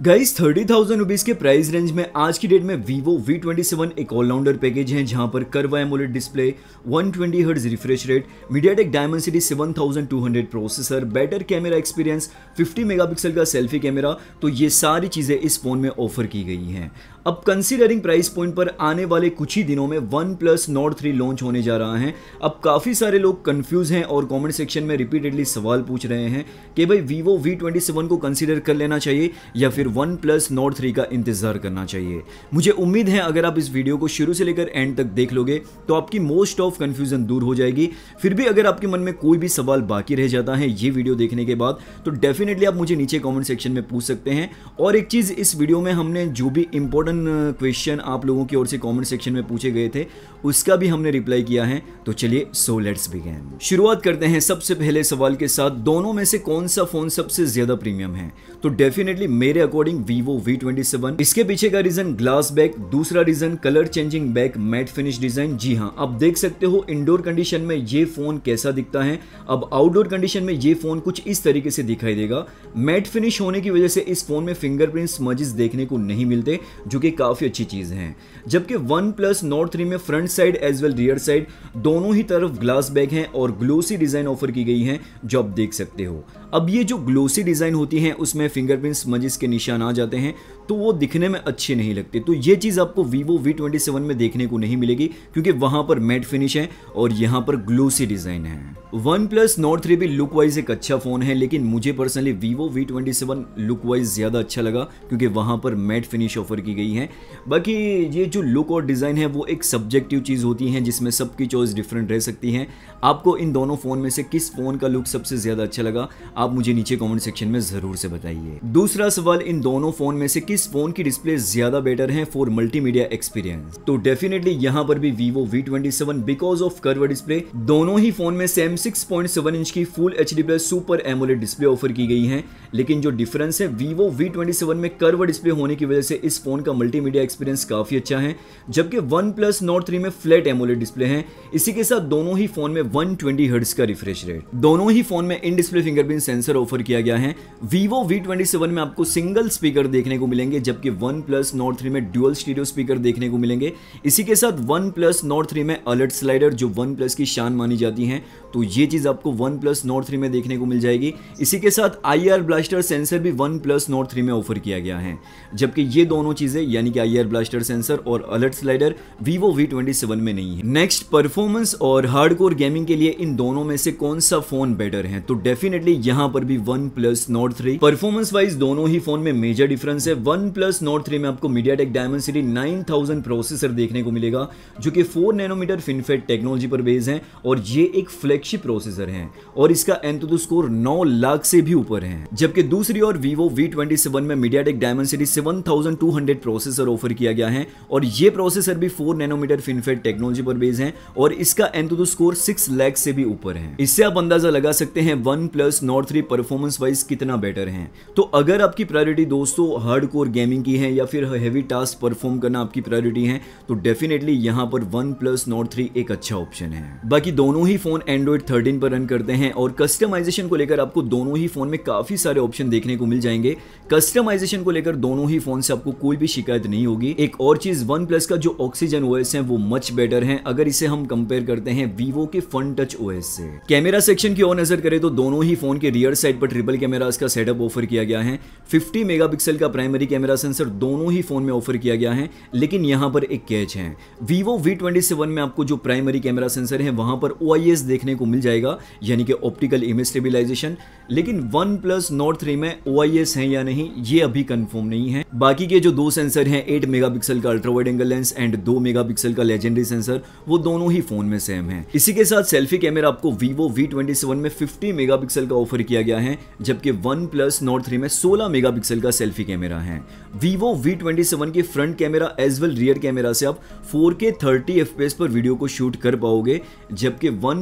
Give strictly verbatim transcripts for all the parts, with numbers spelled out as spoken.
Guys thirty thousand rupees के price range में आज की डेट में Vivo वी ट्वेंटी सेवन एक ऑलराउंडर पैकेज है जहां पर curve AMOLED display, one twenty hertz refresh rate, MediaTek Dimensity seven thousand two hundred processor, better camera experience, fifty megapixel का सेल्फी कैमरा, तो ये सारी चीजें इस फोन में ऑफर की गई हैं। अब कंसीडरिंग प्राइस पॉइंट पर आने वाले कुछ ही दिनों में OnePlus Nord three launch होने जा रहा है। अब काफी सारे लोग कंफ्यूज हैं और कमेंट सेक्शन में रिपीटेडली सवाल पूछ रहे हैं कि भाई Vivo वी ट्वेंटी सेवन को कंसीडर कर लेना चाहिए या फिर वन प्लस नॉर्ड थ्री का इंतजार करना चाहिए। मुझे उम्मीद है अगर आप इस वीडियो को शुरू से लेकर एंड तक देख लोगे तो आपकी मोस्ट ऑफ कंफ्यूजन दूर हो जाएगी। फिर भी अगर आपके मन में कोई भी सवाल बाकी रह जाता है ये वीडियो देखने के बाद तो डेफिनेटली आप मुझे नीचे कमेंट सेक्शन में पूछ सकते हैं। और एक चीज, इस वीडियो में हमने जो भी इंपॉर्टेंट क्वेश्चन आप लोगों की ओर से कमेंट सेक्शन में पूछे गए थे उसका भी हमने रिप्लाई किया है। तो चलिए सो लेट्स बिगिन। शुरुआत करते हैं सबसे पहले सवाल के साथ, दोनों में से कौन सा फोन सबसे ज्यादा प्रीमियम है? तो डेफिनेटली मेरे according Vivo V twenty seven. इसके पीछे का रीजन ग्लास बैक, दूसरा reason colour changing back, matte finish design. जी हाँ, आप देख सकते हो इंडोर कंडीशन में ये फोन कैसा दिखता है। अब आउटडोर कंडीशन में ये फोन कुछ इस तरीके से दिखाई देगा। मैट फिनिश होने की वजह से इस फोन में फिंगरप्रिंट स्मजेस देखने को नहीं मिलते, जो कि काफी अच्छी चीज है। जबकि वन प्लस नॉर्ड थ्री में front side as well rear side दोनों ही तरफ ग्लास बैक है और ग्लोसी डिजाइन ऑफर की गई है, जो आप देख सकते हो। अब ये जो ग्लोसी डिजाइन होती है उसमें फिंगरप्रिंट स्मजेस के निशान आ जाते हैं तो वो दिखने में अच्छे नहीं लगते। तो ये चीज आपको Vivo वी ट्वेंटी सेवन में देखने को नहीं मिलेगी क्योंकि वहां पर मैट फिनिश है और यहां पर ग्लोसी डिजाइन है। वन प्लस नॉर्ड थ्री भी लुक वाइज एक अच्छा फोन है, लेकिन मुझे personally Vivo V twenty seven look wise ज्यादा अच्छा लगा क्योंकि वहां पर मैट फिनिश ऑफर की गई है। बाकी ये जो लुक और डिजाइन है वो एक सब्जेक्टिव चीज होती है जिसमें सबकी चॉइस डिफरेंट रह सकती है। आपको इन दोनों फोन में से किस फोन का लुक सबसे ज्यादा अच्छा लगा आप मुझे नीचे कमेंट सेक्शन में जरूर से बताइए। दूसरा सवाल, इन दोनों फोन में से किस फोन की डिस्प्ले ज्यादा बेटर है फॉर मल्टीमीडिया एक्सपीरियंस? तो डेफिनेटली यहां पर भी Vivo V twenty seven because of curve display. दोनों ही फोन में same six point seven inch की full HD plus super AMOLED display offer की गई है, लेकिन जो डिफरेंस है Vivo वी ट्वेंटी सेवन में कर्व डिस्प्ले होने की वजह से इस फोन का मल्टीमीडिया एक्सपीरियंस काफी अच्छा है, जबकि वन प्लस नॉर्ड थ्री में फ्लैट एमोलेड डिस्प्ले है। इसी के साथ दोनों ही फोन में वन ट्वेंटी हर्ट्ज का रिफ्रेश रेट। दोनों ही फोन में in display fingerprint sensor offer किया गया है। Vivo वी ट्वेंटी सेवन में आपको सिंगल स्पीकर देखने को मिलेंगे, जबकि वन प्लस नॉर्ड थ्री में ड्यूअल स्टीरियो स्पीकर देखने को मिलेंगे। इसी के साथ वन प्लस नॉर्ड थ्री में अलर्ट स्लाइडर, जो वन प्लस की शान मानी जाती है, तो ये चीज आपको वन प्लस नॉर्ड थ्री में देखने को मिल जाएगी। इसी के साथ आई आर ब्लास्टर सेंसर भी वन प्लस नॉर्ड थ्री में ऑफर किया गया है, जबकि ये दोनों चीजें यानी कि आई आर ब्लास्टर सेंसर और alert slider Vivo V twenty seven में नहीं है। नेक्स्ट, परफॉर्मेंस और हार्डकोर गेमिंग के लिए इन दोनों में से कौन सा फोन बेटर है? तो डेफिनेटली यहां पर भी OnePlus Nord three. Performance wise दोनों ही फोन में मेजर डिफरेंस है। वन प्लस नॉर्ड थ्री में आपको MediaTek Dimensity nine thousand processor देखने को मिलेगा, जो कि फोर नैनोमीटर फिनफेट टेक्नोलॉजी पर बेस्ड है और ये एक फ्लैगशिप प्रोसेसर है और इसका एंतुतु स्कोर नौ लाख से भी ऊपर है। जबकि दूसरी ओर Vivo वी ट्वेंटी सेवन में MediaTek Dimensity seven thousand two hundred processor offer किया गया है और ये प्रोसेसर भी फोर नैनोमीटर फिनफेट टेक्नोलॉजी पर बेस्ड है और इसका एंतुतु स्कोर सिक्स लाख से भी ऊपर है। इससे आप अंदाजा लगा सकते हैं OnePlus Nord three performance wise कितना बेटर है। तो अगर आपकी प्रायोरिटी दोस्तों हार्डकोर गेमिंग की है या फिर हेवी टास्क परफॉर्म करना आपकी प्रायोरिटी है तो डेफिनेटली यहां पर वन प्लस नॉर्ड थ्री एक अच्छा ऑप्शन है। बाकी दोनों ही फोन एंड्रॉइड थर्टीन पर रन करते हैं और कस्टमाइजेशन को लेकर आपको दोनों ही फोन में काफी सारे ऑप्शन देखने को मिल जाएंगे। कस्टमाइजेशन को लेकर दोनों ही फोन से आपको कोई भी शिकायत नहीं होगी। एक और चीज, वन प्लस का जो ऑक्सीजन ओएस है वो मच बेटर है अगर इसे हम कंपेयर करते हैं Vivo के फन टच ओएस से। कैमरा सेक्शन की ओर नजर करें तो दोनों ही फोन के रियर साइड पर ट्रिपल कैमरास का सेटअप ऑफर किया गया है। फिफ्टी मेगापिक्सल का प्राइमरी कैमरा सेंसर दोनों ही फोन में ऑफर किया गया है, लेकिन यहां पर एक कैच है। Vivo वी ट्वेंटी सेवन में आपको जो प्राइमरी कैमरा सेंसर है वहां पर ओ आई एस देखने को मिल जाएगा, यानी कि ऑप्टिकल इमेज स्टेबलाइजेशन, लेकिन वन प्लस नॉर्ड थ्री में ओ आई एस है या नहीं ये अभी कंफर्म नहीं है। बाकी के जो दो सेंसर हैं, एट मेगापिक्सल का ultra wide angle lens and two megapixel का लेजेंडरी सेंसर, वो दोनों ही फोन में सेम है। इसी के साथ सेल्फी कैमरा आपको Vivo वी ट्वेंटी सेवन में फिफ्टी मेगापिक्सल का ऑफर किया गया है, जबकि वन प्लस नॉर्ड थ्री में सोलह मेगापिक्सल का सेल्फी कैमरा है। Vivo वी ट्वेंटी सेवन के front camera as well rear camera से आप four K thirty F P S पर वीडियो को शूट कर पाओगे, जबकि वन प्लस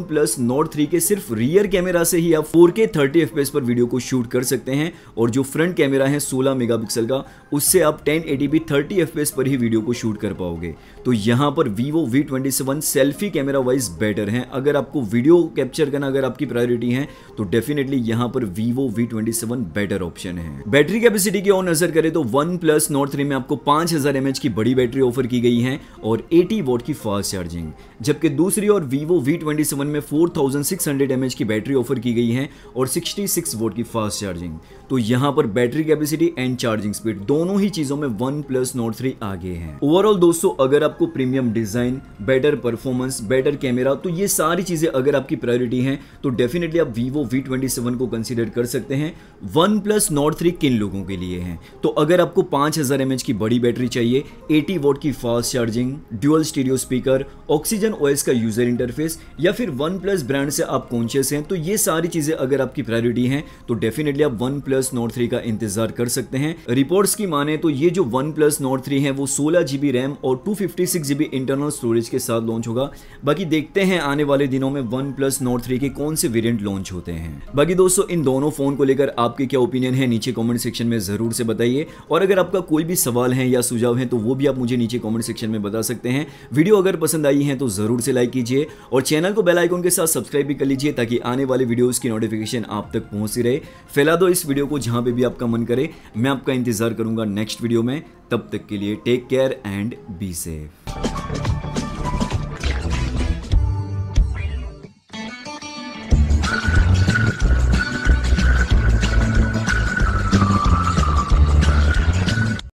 नॉट थ्री के सिर्फ रियर कैमरा से ही आप फोर के थर्टी एफपीएस पर वीडियो को शूट कर सकते हैं और जो फ्रंट कैमरा है सोलह मेगापिक्सल का, उससे आप ten eighty P thirty FPS पर ही वीडियो को शूट कर पाओगे। तो यहाँ पर Vivo V twenty seven selfie camera wise better है। अगर आपको वीडियो कैप्चर करना अगर आपकी प्रायोरिटी है तो डेफिनेटली यहाँ पर Vivo V twenty seven better option है। बैटरी कैपेसिटी की और नजर करें तो वन प्लस नॉट थ्री में आपको पांच हजार एमएच की बड़ी बैटरी ऑफर की गई है और अस्सी वॉट की फास्ट चार्जिंग, जबकि दूसरी और Vivo वी ट्वेंटी सेवन में four thousand six hundred mAh की बैटरी ऑफर की गई है और सिक्सटी सिक्स वॉट की फास्ट चार्जिंग। तो यहाँ पर battery capacity and charging speed दोनों ही चीजों में वन प्लस नॉट थ्री आगे है। ओवरऑल दोस्तों, अगर आपको premium design, better performance, better camera, तो ये सारी चीजें अगर आपकी प्रायोरिटी हैं तो डेफिनेटली आप Vivo वी ट्वेंटी सेवन को कंसीडर कर सकते हैं। वन प्लस नॉट थ्री किन लोगों के लिए है? तो अगर आपको पांच हजार एमएच की बड़ी बैटरी चाहिए, अस्सी वॉट की fast charging, dual stereo speaker, oxygen OS का यूजर इंटरफेस, या फिर वन प्लस ब्रांड से आप कॉन्शियस हैं, तो ये सारी चीजें अगर आपकी प्रायोरिटी हैं तो डेफिनेटली आप वन प्लस नॉट थ्री का इंतजार कर सकते हैं। रिपोर्ट्स की माने तो ये जो वन प्लस नॉट थ्री है वो सोलह जीबी रैम और two fifty six GB internal storage के साथ लॉन्च होगा। बाकी देखते हैं आने वाले दिनों में वन प्लस नॉट थ्री के कौन से वेरिएंट लॉन्च होते हैं। बाकी दोस्तों, इन दोनों फोन को लेकर आपके क्या ओपिनियन है नीचे कमेंट सेक्शन में जरूर से बताइए, और अगर आपका कोई भी सवाल है या सुझाव है तो वो भी आप मुझे नीचे कमेंट सेक्शन में बता सकते हैं। वीडियो अगर पसंद आई है तो जरूर से लाइक कीजिए और चैनल को बेल आइकन के साथ सब्सक्राइब भी कर लीजिए ताकि आने वाले वीडियोस की नोटिफिकेशन आप तक पहुंचती रहे। फैला दो इस वीडियो को जहां पे भी आपका मन करे। मैं आपका इंतजार करूंगा नेक्स्ट वीडियो में। तब तक के लिए take care and be safe.